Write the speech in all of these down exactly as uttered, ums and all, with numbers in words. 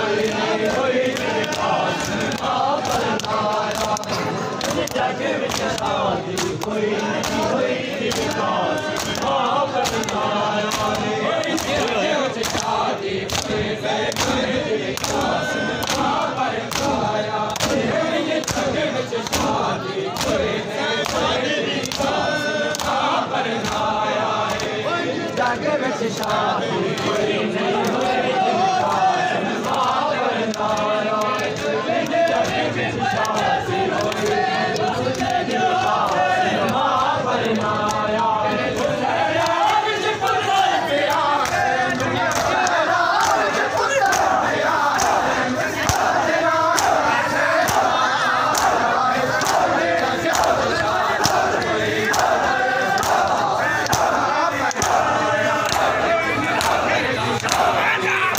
Yeah.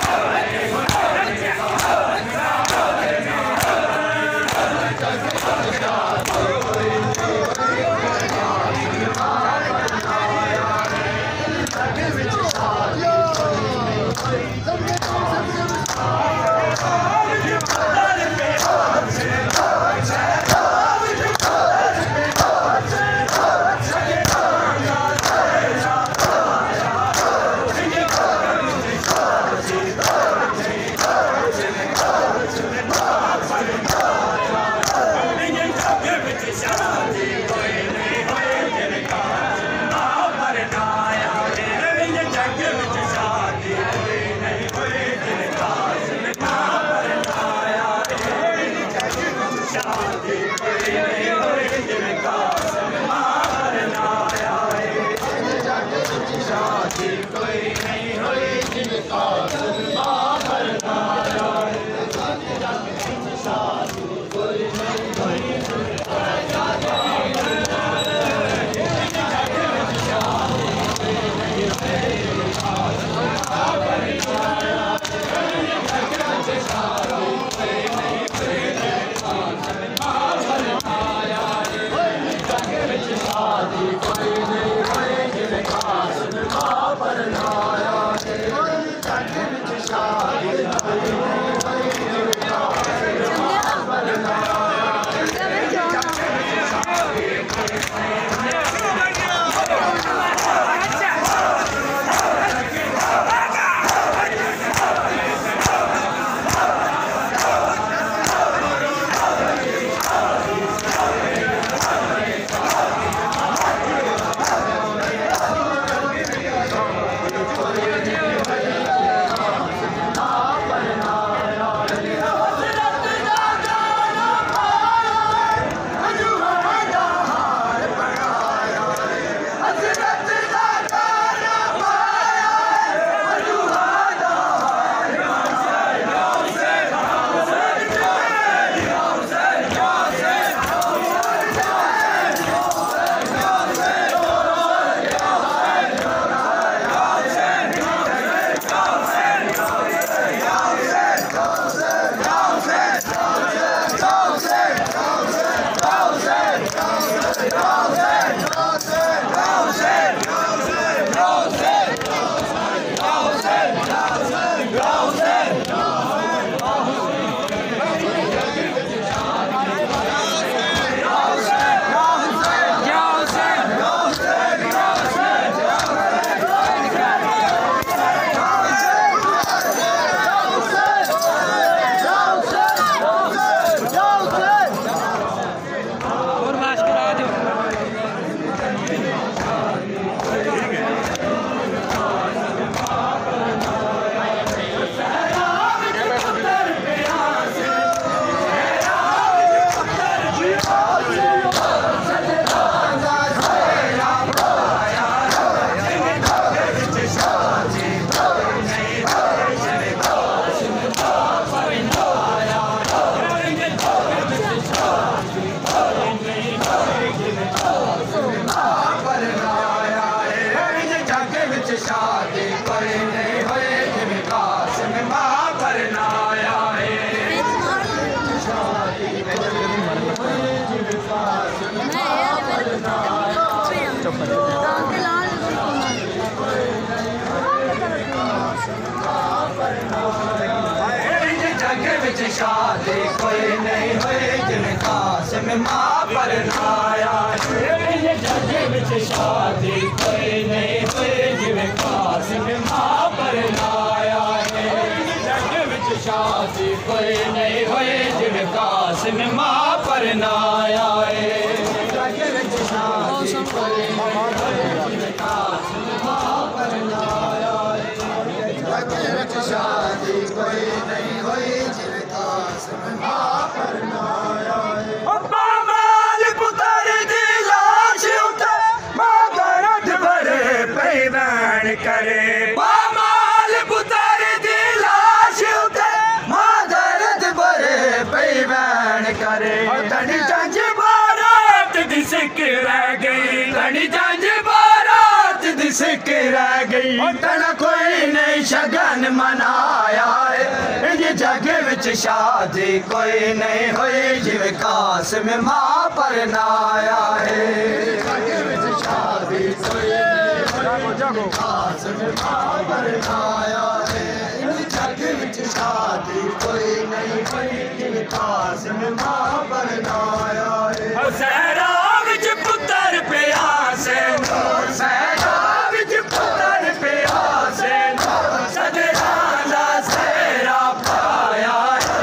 शादी कोई नहीं हुई जिमें कासिम मां पर नाया। ये जग विच शादी कोई नहीं हुई जिमें कासिम मां पर नाया है। जग विच शादी कोई नहीं हुई जिमें कासिम मां पर नाया है। जग विच शादी कोई नहीं हुई जिमें कासिम मां पर नाया है। जग विच शादी कोई नहीं हुई जिमें कासिम मां पर नाया है। पामाल पुतर दी लाश उते मां दर्द भरे पैवान करे। पामाल पुतर दी लाश उते मां दर्द भरे पैवान करे। घनी जंज बारात दी सिक रह गई। घनी जंज बारात दी सिक रह गई। तना कोई नहीं शगन मनाया है। ये जग विच शादी कोई नहीं हुई जिमें कासिम मां पर नाया है। जग विच शादी कोई नहीं हुई जिमें कासिम मां पर नाया है। जग विच शादी कोई नहीं हुई जिमें कासिम मां पर नाया है। सहरा विच पुत्र पिया से सहरा विच पुत्र पिया से सदरा दा सहरा पाया।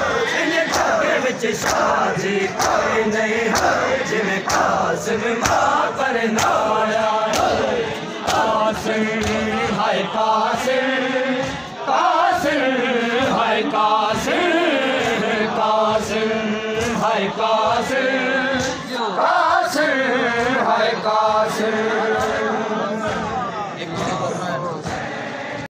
शादी कोई नहीं है जिमें कासिम मां पर नाया। कासिम हाय कासिम कासिम हाय कासिम कासिम हाय कासिम कासिम हाय कासिम